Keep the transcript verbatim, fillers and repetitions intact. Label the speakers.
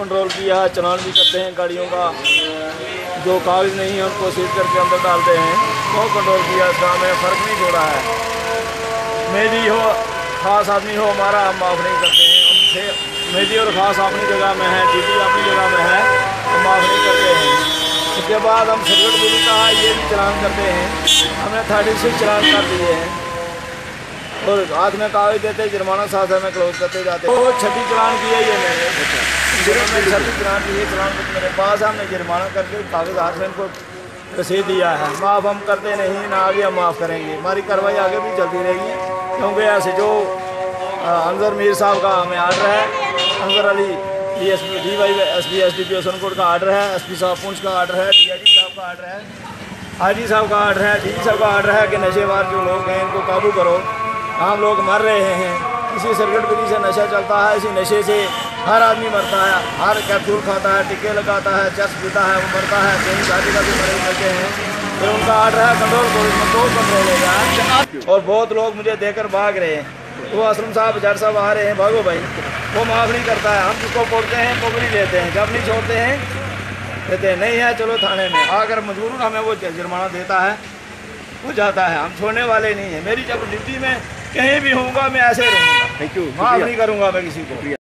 Speaker 1: Control किया है, चलान भी करते हैं गाड़ियों का, जो कागज़ नहीं है उनको सीज करके अंदर डालते हैं। बहुत कंट्रोल किया, इसका हमें फ़र्क नहीं छोड़ा है। मेरी हो ख़ास आदमी हो हमारा, हम माफ़ नहीं करते हैं। हमसे मेरी और ख़ास अपनी जगह में है, ड्यूटी अपनी जगह में है, हम माफ़ नहीं करते हैं। उसके बाद हम सिगरेट भी का ये भी चलान करते हैं, हमने थर्टी सिक्स चलान कर दिए हैं और हाथ में कागज देते जुर्माना साथ हमें क्लोज करते जाते। वो छठी चलान की है ये मैंने छठी चलान की है, चलान मेरे पास हमने जुर्माना करके कागज हाथ में इनको रसीद दिया है। माफ़ हम करते नहीं, ना आगे हम माफ़ करेंगे, हमारी कार्रवाई आगे भी चलती रहेगी। क्योंकि ऐसे जो अंजर मीर साहब का हमें आर्डर है, Anjar Ali D S P D Y S P S D P Sonkot का आर्डर है, एस पी साहब पुंछ का आर्डर है, डी आई जी साहब का आर्डर है, आई जी साहब का आर्डर है, डी साहब का आर्डर है कि नशेबाज जो लोग हैं इनको काबू करो। आम लोग मर रहे हैं, इसी सिगरेट बीड़ी से नशा चलता है, इसी नशे से हर आदमी मरता है, हर कैप्सूल खाता है, टिक्के लगाता है, चस पीता है, वो मरता है। कहीं शादी का भी मरीज करते हैं, फिर उनका आर्डर है कंट्रोल करो, इसमें तो कंट्रोल होगा। और बहुत लोग मुझे देकर भाग रहे हैं, वो असलम साहब जज साहब आ रहे हैं, भागो भाई, वो माफ़ नहीं करता है। हम जिसको पकड़ते हैं पकड़ी लेते हैं, जब नहीं छोड़ते हैं कहते हैं नहीं है चलो थाने में। आकर मजबूरन हमें वो जुर्माना देता है, वो जाता है, हम छोड़ने वाले नहीं हैं। मेरी जब ड्यूटी में कहीं भी होऊंगा मैं ऐसे रहूँगा, माफ़ नहीं करूँगा मैं किसी को।